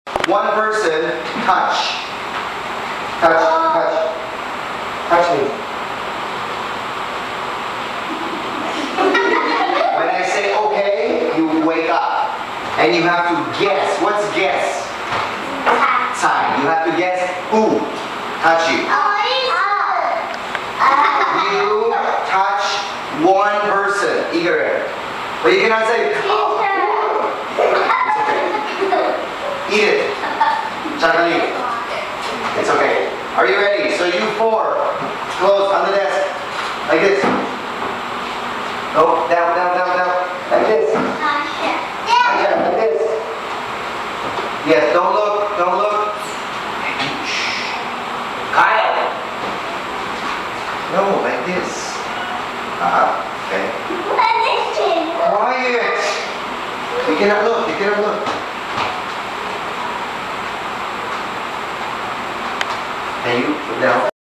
One person, touch. Touch. Touch me. When I say okay, you wake up. And you have to guess. What's guess? Time. You have to guess who touch you. You touch one person. Igor. But you cannot say, oh. It's okay. Eat it. Chocolate. It's okay. Are you ready? So you four. Close on the desk. Like this. Oh, down. Like this. Like this. Yes, don't look. Kyle. No, like this. Okay. Quiet. You cannot look. Can you put down?